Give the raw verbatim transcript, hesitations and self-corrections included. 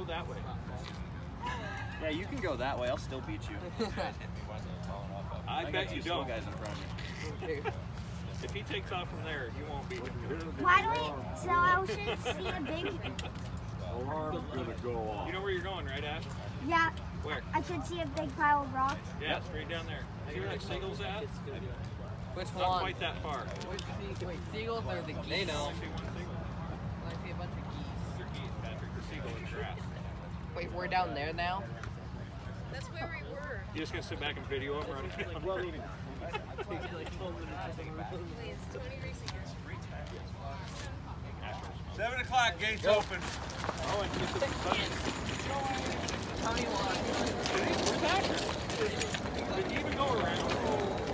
that way. Yeah, you can go that way. I'll still beat you. I, I bet you don't. Guys in front of me. If he takes off from there, you won't beat him. Why do we? So I should see a big. Alarm's gonna go off. You know where you're going, right, Ash? Yeah. Where? I should see a big pile of rocks. Yeah, straight down there. See where that seagull's at? Which Not one? quite that far. Which sea wait, seagulls or the geese? They know. I see one seagull. I see a bunch of geese. They're geese, Patrick. The seagull is grass. Wait, we're down there now? That's where we were. You just gonna sit back and video him running down? Well, even. Please, Tony racing here. Seven o'clock, gates open. Oh, and get to the sun. Tony won. Where's Patrick? Did he even go around?